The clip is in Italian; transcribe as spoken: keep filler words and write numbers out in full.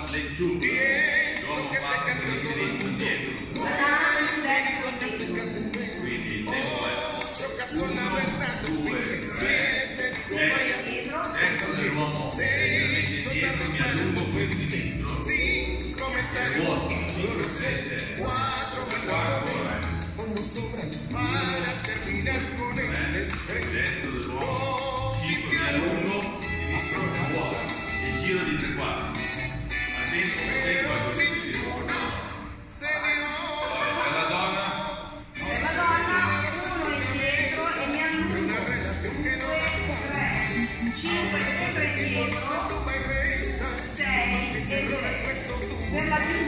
le giù, l'uomo parte con il sinistro dietro, quindi il tempo è uno, due, tre, destra dell'uomo leggermente dietro, mi allungo con il sinistro, vuoto, cinque, sette, quattro, destro dell'uomo, cinque, mi allungo, sinistro, vuoto, il giro di tre quarti, a tempo, a tempo, a tempo. cinque, sempre dietro, sei, per la